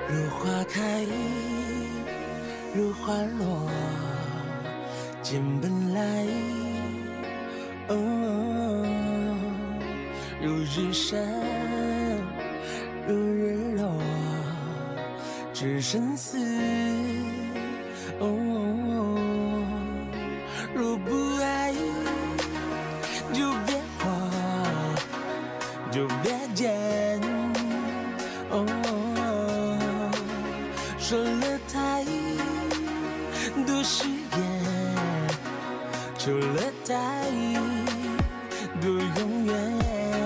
如花开，如花落，见本来。如日升，如日落，只生死。若不爱，就别活，就别见。说了太多誓言，求了太多永远。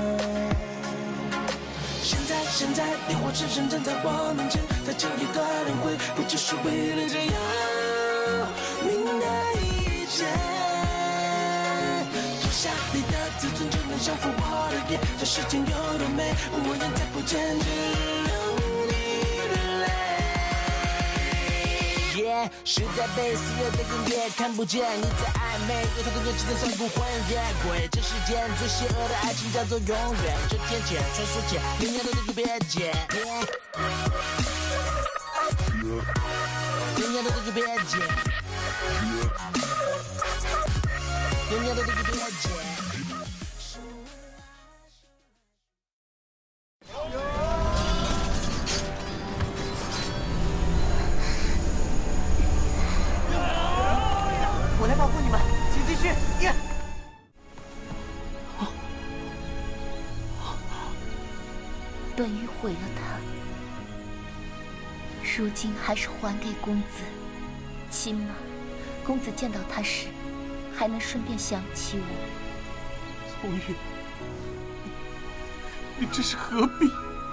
现在，烈火炽盛站在我面前，再轻易的领会，不只是为了这要命的一切。放下你的自尊，就能降服我的夜。这世间有多美，我眼才不见，只流你的泪。实在被撕裂的音乐看不见，你在暧昧，有太多的期待算不魂夜鬼。这世间最邪恶的爱情叫做永远，这天前传说前，明年的都别解，明年的都别解，明年的都别解。 我来保护你们，请继续。 本欲毁了他，如今还是还给公子，起码公子见到他时，还能顺便想起我。 从玉，你这是何必？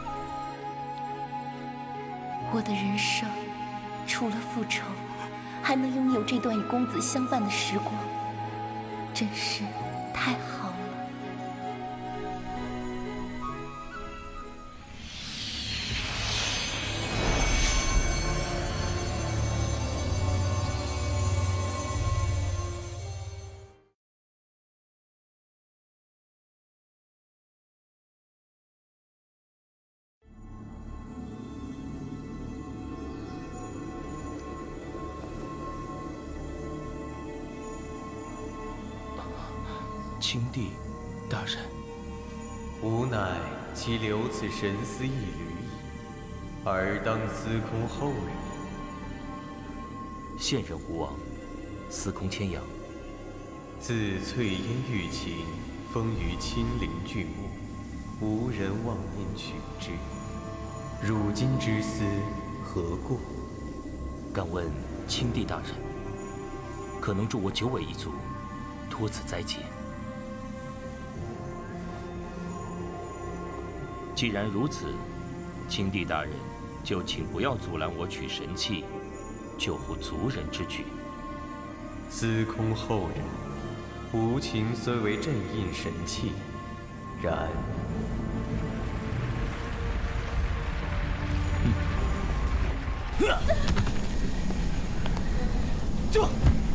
我的人生除了复仇，还能拥有这段与公子相伴的时光，真是太好了。 青帝大人， 吾乃其留此神思一缕矣，尔当司空后人。 现任吾王，司空千阳。 自翠烟玉琴，封于亲临巨木，无人望念取之。汝今之思何故？ 敢问青帝大人，可能助我九尾一族脱此灾劫？既然如此，青帝大人就请不要阻拦我取神器，救护族人之举。 司空后人，吾情虽为镇印神器，然住！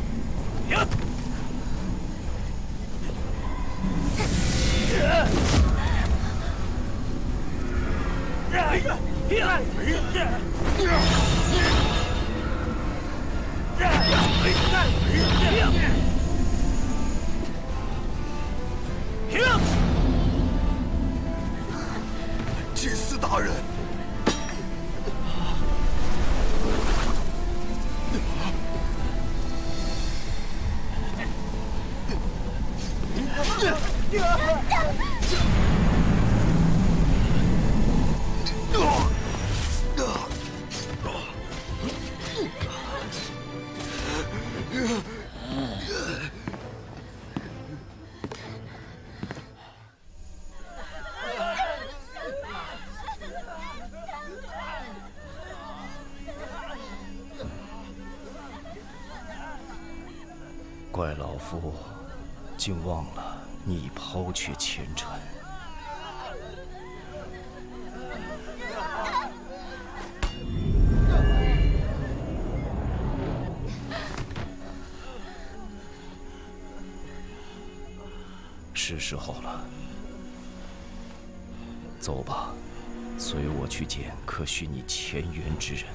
祭司大人，怪老夫竟忘了你已抛却前尘。是时候了，走吧， 随我去见可许你前缘之人。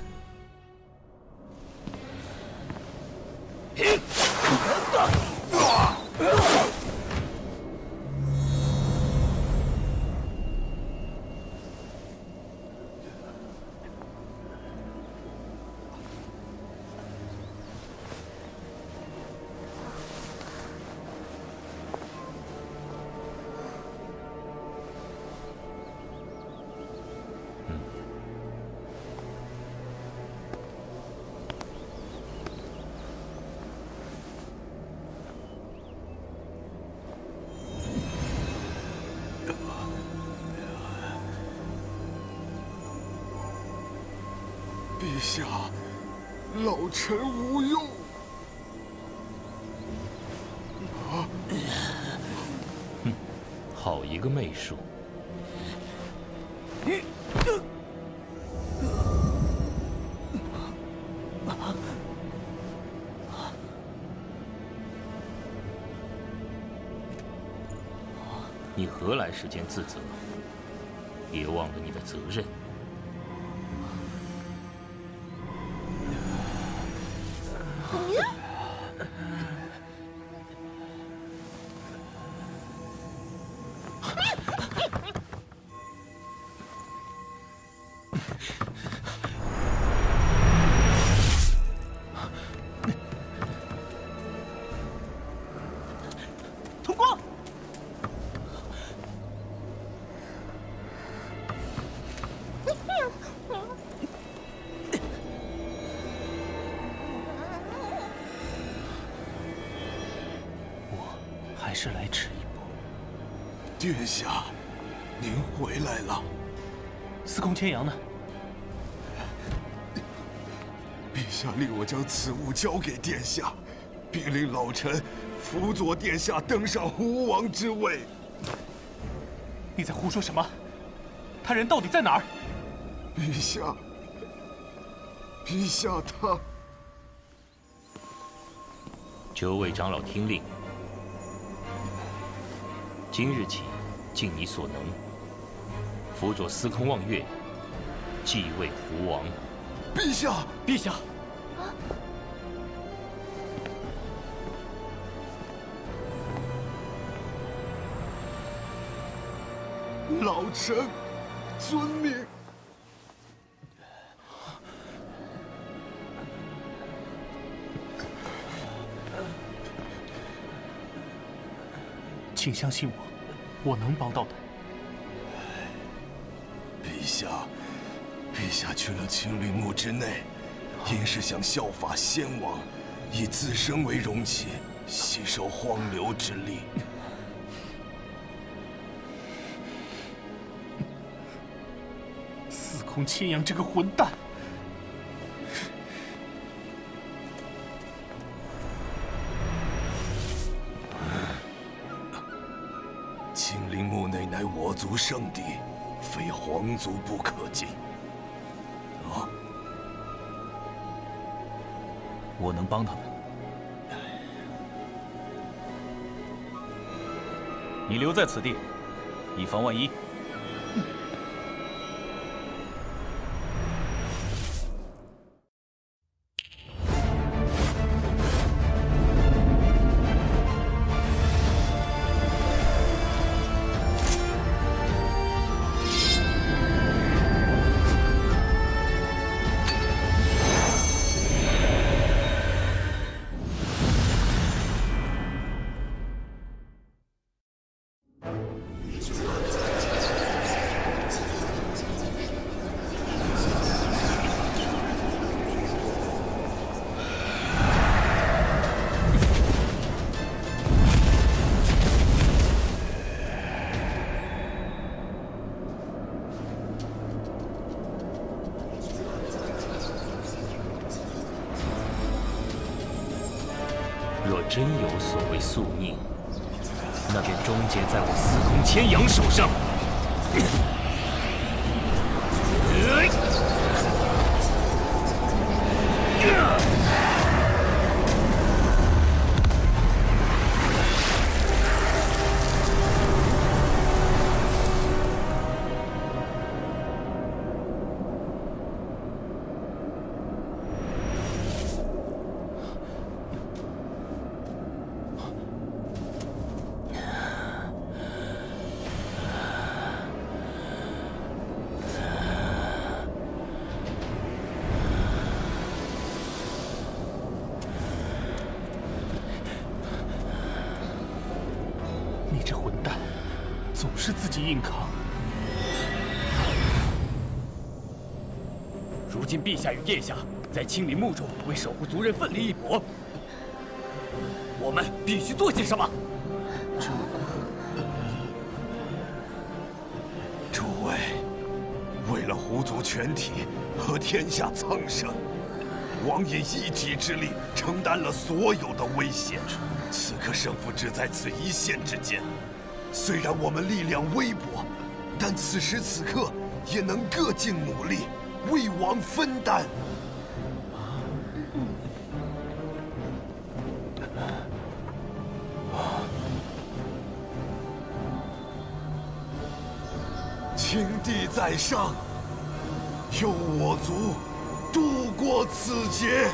陛下，老臣无用。 好一个媚术！你何来时间自责？别忘了你的责任。 还是来迟一步。 殿下，您回来了。 司空千阳呢？ 陛下令我将此物交给殿下，并令老臣辅佐殿下登上胡王之位。 你在胡说什么？他人到底在哪儿？ 陛下，陛下他…… 九位长老听令。今日起，尽你所能，辅佐司空望月继位胡王。 陛下， 陛下！ 老臣遵命。 请相信我，我能帮到的。 陛下，陛下去了青陵墓之内，应是想效法先王，以自身为容器，吸收荒流之力。 司空千阳这个混蛋！ 青陵墓内乃我族圣地，非皇族不可进。啊！ 我能帮他们。你留在此地，以防万一。 若真有所谓宿命，那便终结在我司空千阳手上。 是自己硬扛。 如今陛下与殿下在青陵墓中为守护族人奋力一搏，我们必须做些什么。 诸位，为了狐族全体和天下苍生，王以一己之力承担了所有的危险。此刻胜负只在此一线之间。虽然我们力量微薄，但此时此刻也能各尽努力，为王分担。青帝在上，佑我族度过此劫。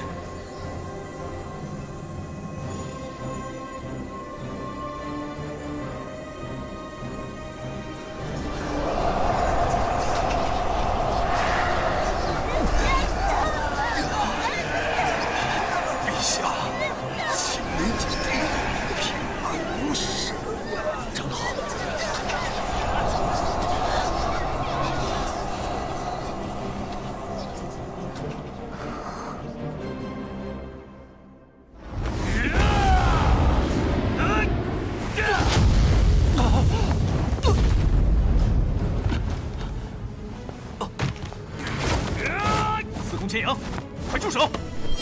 千阳，快住手！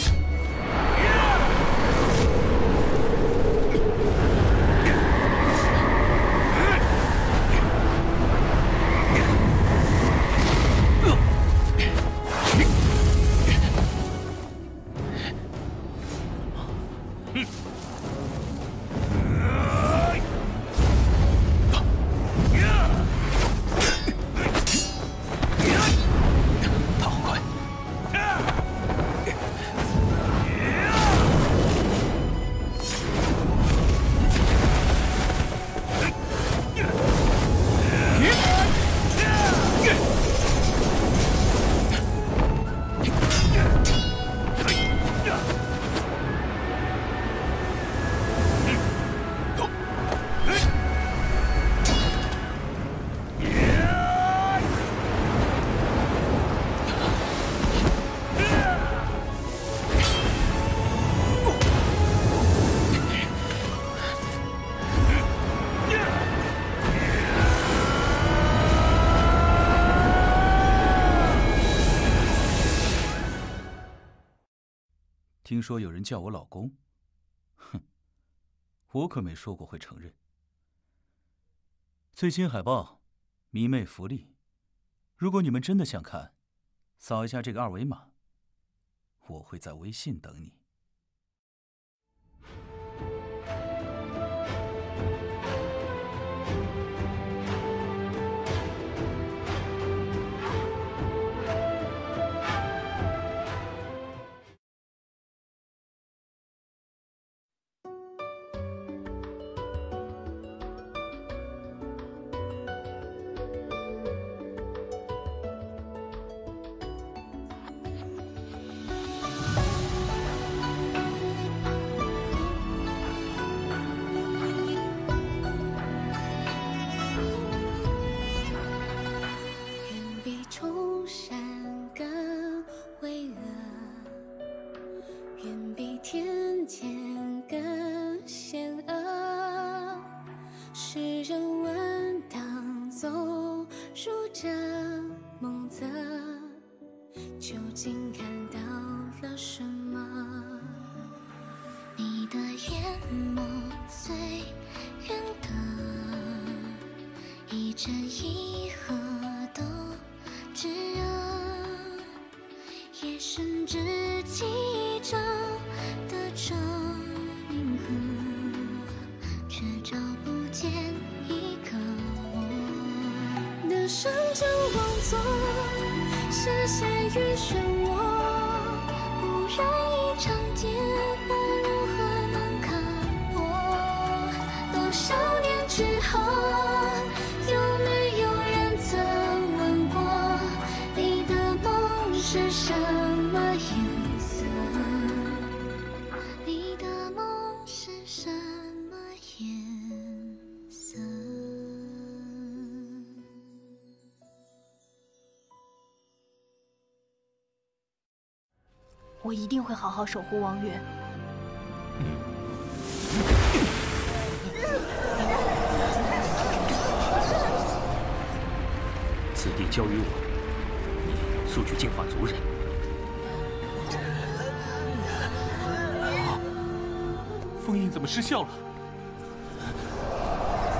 听说有人叫我老公，哼，我可没说过会承认。最新海报，迷妹福利，如果你们真的想看，扫一下这个二维码，我会在微信等你。 什么颜色？ 我一定会好好守护王源。 此地交于我，你速去净化族人。 封印怎么失效了？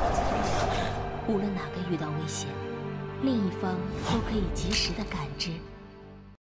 无论哪个遇到危险，另一方都可以及时的感知。